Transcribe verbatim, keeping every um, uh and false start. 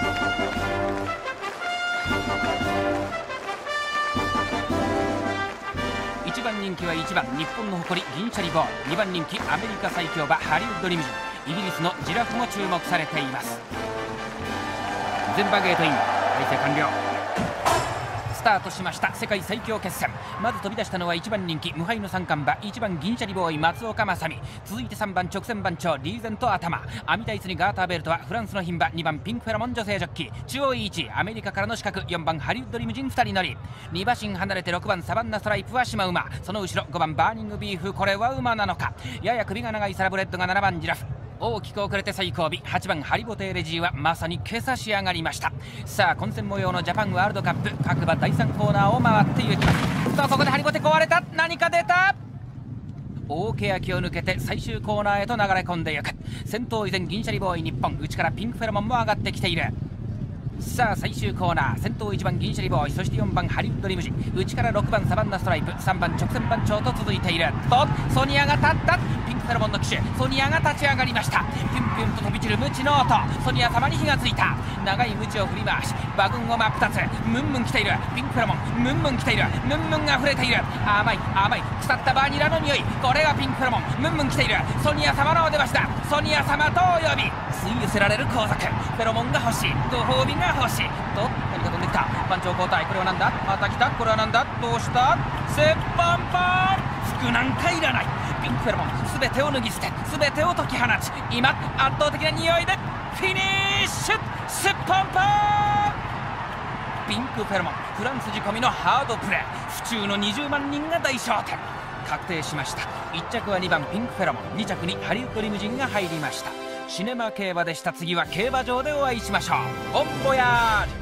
いちばん人気はいちばん日本の誇り銀シャリボーイ、にばん人気アメリカ最強馬ハリウッドリムジン、イギリスのジラフも注目されています。全馬ゲートイン、体制完了。スタートしました世界最強決戦。まず飛び出したのはいちばん人気無敗の三冠馬いちばん銀シャリボーイ松岡正美、続いてさんばん直線番長リーゼント頭、網タイツにガーターベルトはフランスの牝馬にばんピンクフェロモン女性ジョッキー、中央いちアメリカからの資格よんばんハリウッドリムジンふたり乗り、に馬身離れてろくばんサバンナストライプはシマ馬、その後ろごばんバーニングビーフ、これは馬なのか。やや首が長いサラブレッドがななばんジラフ、大きく遅れて最後尾はちばんハリボテーレジーはまさに今朝仕上がりました。さあ混戦模様のジャパンワールドカップ、各馬だいさんコーナーを回っていきます。さあここでハリボテ壊れた、何か出た。大欅を抜けて最終コーナーへと流れ込んでいく。先頭依然銀シャリボーイ日本、内からピンクフェロモンも上がってきている。さあ最終コーナー、先頭いちばん銀シャリボーイ、そしてよんばんハリウッドリムジン、内からろくばんサバンナストライプ、さんばん直線番長と続いている。とソニアが立った。ピンクフェロモンの騎手ソニアが立ち上がりました。ピュンピュンと飛び散るムチの音、ソニア様に火がついた。長いムチを振り回し馬群を真っ二つ、ムンムン来ている。ピンクフェロモンムンムン来ている。ムンムンが溢れている。甘い甘い腐ったバニラの匂い、これがピンクフェロモンムンムン来ている。ソニア様のお出ましだ。ソニア様とお呼び、吸い寄せられる後続、フェロモンが欲しい、ご褒美が欲しい。と何か飛んできた。番長交代、これはなんだ。また来た。これはなんだ。どうした。セッパンパン、服なんかいらない。ピンクフェロモン全てを脱ぎ捨て、全てを解き放ち、今圧倒的な匂いでフィニッシュ。セッパンパン、ピンクフェロモンフランス仕込みのハードプレー、府中のにじゅうまんにんが大焦点。確定しました。いっ着はにばんピンクフェロモン、に着にハリウッドリムジンが入りました。シネマ競馬でした。次は競馬場でお会いしましょう。オンボヤージュ。